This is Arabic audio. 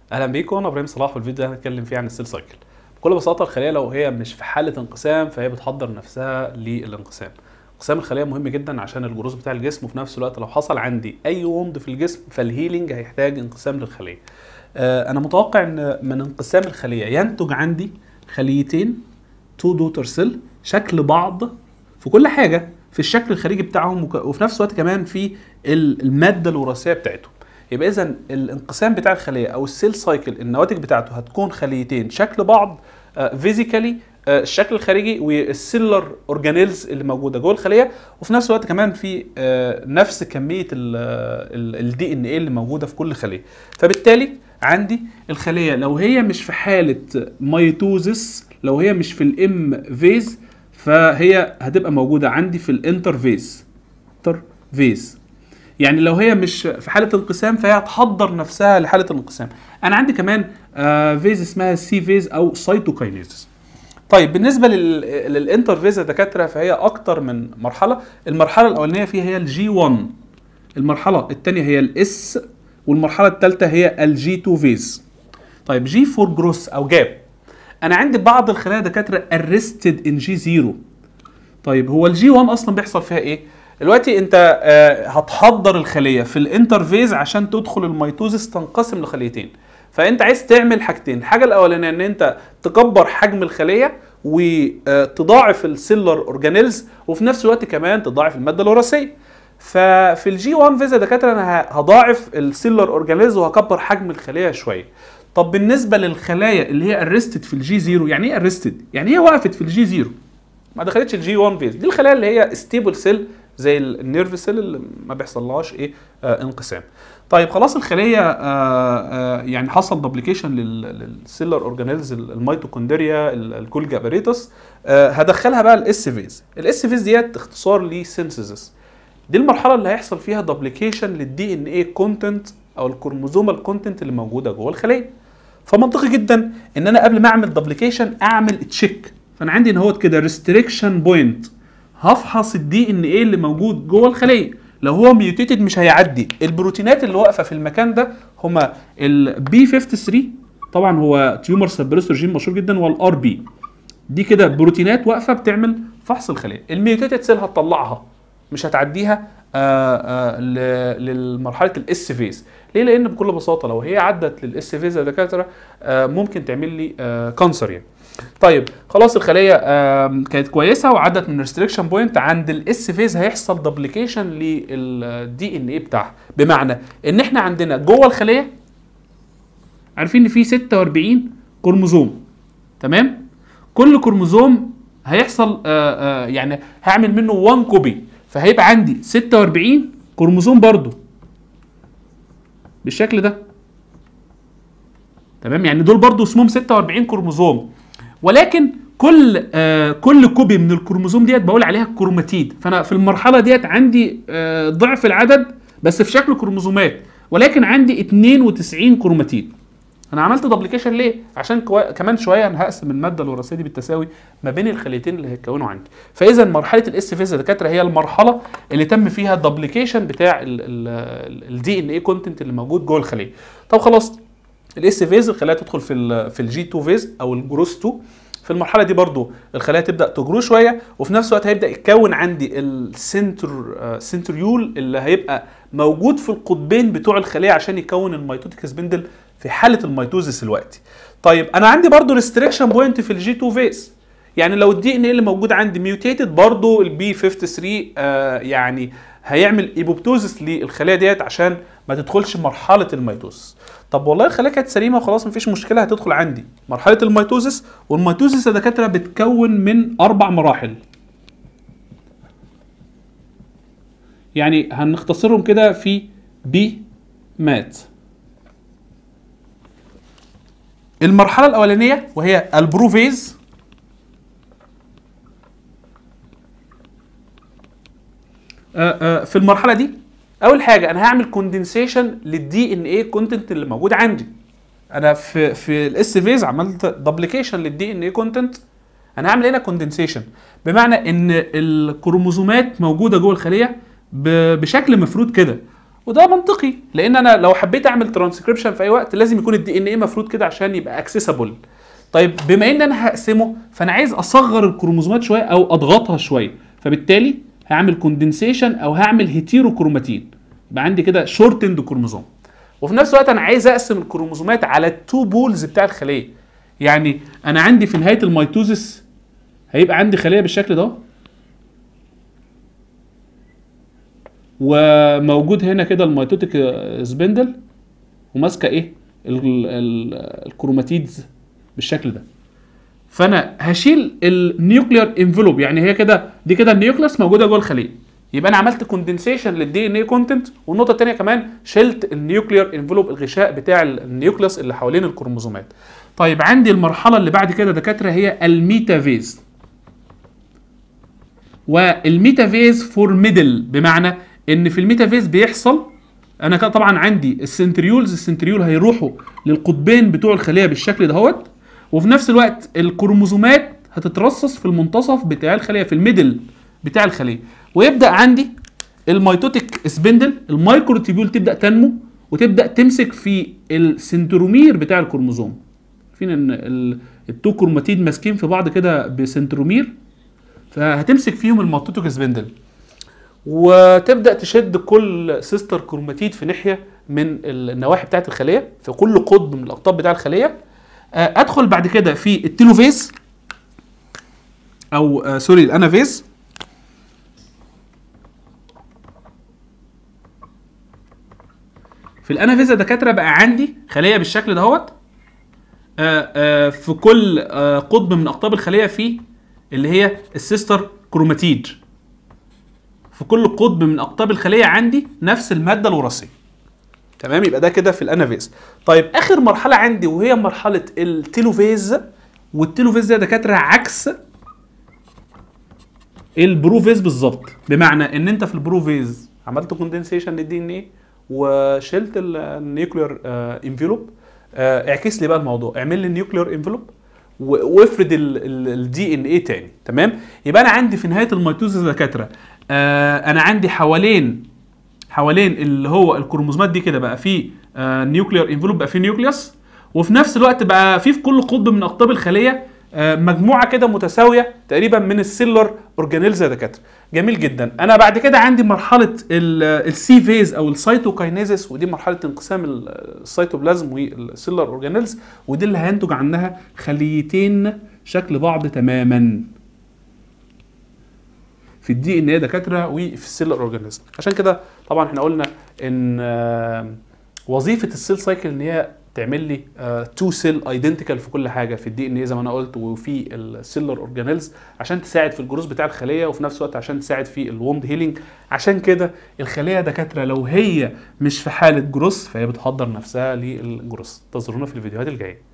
اهلا بيكم، انا ابراهيم صلاح، والفيديو ده هنتكلم فيه عن السيل سايكل. بكل بساطه الخليه لو هي مش في حاله انقسام فهي بتحضر نفسها للانقسام. انقسام الخليه مهم جدا عشان الجروث بتاع الجسم، وفي نفس الوقت لو حصل عندي اي وند في الجسم فالهيلينج هيحتاج انقسام للخليه. انا متوقع ان من انقسام الخليه ينتج عندي خليتين 2 دوتر سيل شكل بعض في كل حاجه، في الشكل الخارجي بتاعهم وفي نفس الوقت كمان في الماده الوراثيه بتاعتهم. يبقى اذا الانقسام بتاع الخليه او السيل سايكل النواتج بتاعته هتكون خليتين شكل بعض فيزيكالي، الشكل الخارجي، والسيلولار اورجانيلز اللي موجوده جوه الخليه، وفي نفس الوقت كمان في نفس كميه الدي ان ايه اللي موجوده في كل خليه. فبالتالي عندي الخليه لو هي مش في حاله ميتوزس، لو هي مش في الام فيز، فهي هتبقى موجوده عندي في الانتر فيز. يعني لو هي مش في حاله انقسام فهي هتحضر نفسها لحاله الانقسام. انا عندي كمان فيز اسمها سي فيز او سيتوكاينيز. طيب بالنسبه للانتر فيز يا دكاتره فهي اكتر من مرحله. المرحله الاولانيه فيها هي الجي 1، المرحله الثانيه هي الاس، والمرحله الثالثه هي الجي 2 فيز. طيب جي فور جروس او جاب، انا عندي بعض الخلايا دكاتره ارستد ان جي 0. طيب هو الجي 1 اصلا بيحصل فيها ايه؟ دلوقتي انت هتحضر الخليه في الانترفيز عشان تدخل الميتوزس تنقسم لخليتين. فانت عايز تعمل حاجتين، الحاجه الاولانيه ان انت تكبر حجم الخليه وتضاعف السيلولار اورجانيلز، وفي نفس الوقت كمان تضاعف الماده الوراثيه. ففي الجي 1 فيز يا دكاتره انا هضاعف السيلولار اورجانيلز وهكبر حجم الخليه شويه. طب بالنسبه للخلايا اللي هي ارستد في الجي 0، يعني ايه ارستد؟ يعني هي وقفت في الجي 0 ما دخلتش الجي 1 فيز. دي الخلايا اللي هي ستيبل سيل زي النيرف سيل اللي ما بيحصلهاش ايه انقسام. طيب خلاص الخليه يعني حصل دوبليكيشن للسيلر اورجانيلز، الميتوكوندريا، الجولجي اباريتس. هدخلها بقى الاس فيز. الاس فيز ديت اختصار لسينثيسيس. دي المرحله اللي هيحصل فيها دوبليكيشن للدي ان ايه كونتنت او الكروموزومال كونتنت اللي موجوده جوه الخليه. فمنطقي جدا ان انا قبل ما اعمل دوبليكيشن اعمل تشيك. فانا عندي ان هو كده ريستريكشن بوينت، هفحص الدي ان ايه اللي موجود جوه الخليه. لو هو ميوتيتد مش هيعدي. البروتينات اللي واقفه في المكان ده هما البي 53، طبعا هو تيومر سبريسور جين مشهور جدا، والار بي. دي كده بروتينات واقفه بتعمل فحص الخليه. الميوتيتد سيل هتطلعها، مش هتعديها لمرحله الاس فيز. ليه؟ لان بكل بساطه لو هي عدت للاس فيز يا دكاتره ممكن تعمل لي كانسر يعني. طيب خلاص الخليه كانت كويسه وعدت من ريستريكشن بوينت. عند الاس فيز هيحصل دوبليكيشن للدي ان ايه بتاعها، بمعنى ان احنا عندنا جوه الخليه عارفين ان في 46 كروموزوم، تمام؟ كل كروموزوم هيحصل يعني هعمل منه 1 كوبي، فهيبقى عندي 46 كروموزوم برضو بالشكل ده، تمام؟ يعني دول برضو اسمهم 46 كروموزوم، ولكن كل كوبي من الكروموزوم ديت بقول عليها كروماتيد. فانا في المرحله ديت عندي ضعف العدد بس في شكل كروموزومات، ولكن عندي 92 كروماتيد. انا عملت دوبليكيشن ليه؟ عشان كمان شويه انا هقسم الماده الوراثيه دي بالتساوي ما بين الخليتين اللي هيتكونوا عندي. فاذا مرحله الاس فيز يا دكاتره هي المرحله اللي تم فيها الدوبليكيشن بتاع الدي ان ايه كونتنت اللي موجود جوه الخليه. طب خلاص الاس فيز الخلايا تدخل في الجي 2 فيز او الجروث 2. في المرحله دي برضو الخلايا تبدا تجرو شويه، وفي نفس الوقت هيبدا يتكون عندي السنتريول اللي هيبقى موجود في القطبين بتوع الخليه عشان يكون الميتوتيك سبندل في حاله الميتوزيس الوقتي. طيب انا عندي برضو ريستريكشن بوينت في الجي 2 فيز. يعني لو الدي ان ايه اللي موجود عندي ميوتيتد برضو البي 53 يعني هيعمل ايبوبتوزيس للخلايا ديت عشان ما تدخلش مرحله الميتوزيس. طب والله الخلايا كانت سليمه وخلاص مفيش مشكله، هتدخل عندي مرحله الميتوزيس. والميتوزيس يا دكاتره بتكون من 4 مراحل، يعني هنختصرهم كده في بي مات. المرحله الاولانيه وهي البروفيز، في المرحله دي اول حاجه انا هعمل كوندنسيشن للدي ان ايه كونتنت اللي موجود عندي. انا في الاس فيز عملت دوبليكيشن للدي ان ايه كونتنت، انا هعمل هنا كوندنسيشن، بمعنى ان الكروموزومات موجوده جوه الخليه بشكل مفروض كده، وده منطقي لان انا لو حبيت اعمل ترانسكريبشن في اي وقت لازم يكون الدي ان ايه مفروض كده عشان يبقى اكسسبل. طيب بما ان انا هقسمه فانا عايز اصغر الكروموزومات شويه او اضغطها شويه، فبالتالي هعمل كوندنسيشن او هعمل هيتيروكروماتين، يبقى عندي كده شورتند كروموزوم. وفي نفس الوقت انا عايز اقسم الكروموزومات على التو بولز بتاع الخليه. يعني انا عندي في نهايه الميتوزس هيبقى عندي خليه بالشكل ده، وموجود هنا كده الميتوتيك سبندل وماسكه ايه الكروماتيدز بالشكل ده. فانا هشيل النيوكلير انفلوب، يعني هي كده دي كده النيوكليس موجوده جوه الخليه، يبقى انا عملت كوندنسيشن للدي ان اي كونتنت. والنقطه الثانيه كمان شلت النيوكلير انفلوب، الغشاء بتاع النيوكليس اللي حوالين الكروموزومات. طيب عندي المرحله اللي بعد كده دكاتره هي الميتافيز. والميتافيز فور ميدل، بمعنى ان في الميتافيز بيحصل انا كده طبعا عندي السنتريول هيروحوا للقطبين بتوع الخليه بالشكل دهوت، وفي نفس الوقت الكروموزومات هتترصص في المنتصف بتاع الخليه في الميدل بتاع الخليه، ويبدا عندي الميتوتيك سبندل المايكروتيبيول تبدا تنمو وتبدا تمسك في السنترومير بتاع الكروموزوم. عارفين ان التو كروماتيد ماسكين في بعض كده بسنترومير، فهتمسك فيهم الميتوتيك سبندل وتبدا تشد كل سيستر كروماتيد في ناحيه من النواحي بتاعه الخليه في كل قطب من الاقطاب بتاع الخليه. ادخل بعد كده في التيلوفيز او سوري الانافيز. في الانافيز يا دكاتره بقى عندي خليه بالشكل دهوت، في كل قطب من اقطاب الخليه فيه اللي هي السيستر كروماتيد. في كل قطب من اقطاب الخليه عندي نفس الماده الوراثيه. تمام، يبقى ده كده في الانافيز. طيب اخر مرحله عندي وهي مرحله التيلوفيز، والتيلوفيز ده يا دكاتره عكس البروفيز بالظبط، بمعنى ان انت في البروفيز عملت كوندنسيشن للدي ان ايه وشلت النيوكلير انفلوب. اعكس لي بقى الموضوع، اعمل لي النيوكلير انفلوب وافرد الدي ان ايه تاني. تمام، يبقى انا عندي في نهايه الميتوزيس يا دكاتره انا عندي حوالين اللي هو الكروموزومات دي كده بقى في نيوكلير انفلوب، بقى في نيوكليوس، وفي نفس الوقت بقى في كل قطب من اقطاب الخليه مجموعه كده متساويه تقريبا من السيلولار اورجانيلز يا دكاتره. جميل جدا. انا بعد كده عندي مرحله السي فيز او السيتوكاينيزيس، ودي مرحله انقسام السيتوبلازم والسيلولار اورجانيلز، ودي اللي هينتج عنها خليتين شكل بعض تماما في الدي ان ايه دكاتره وفي السيلولار اورجانيزم. عشان كده طبعا احنا قلنا ان وظيفه السيل سايكل ان هي تعمل لي تو سيل ايدنتيكال في كل حاجه في الدي ان ايه زي ما انا قلت وفي السيلولار اورجانيلز، عشان تساعد في الجروث بتاع الخليه وفي نفس الوقت عشان تساعد في الوند هيلينج. عشان كده الخليه دكاتره لو هي مش في حاله جروث فهي بتحضر نفسها للجروث. انتظرونا في الفيديوهات الجايه.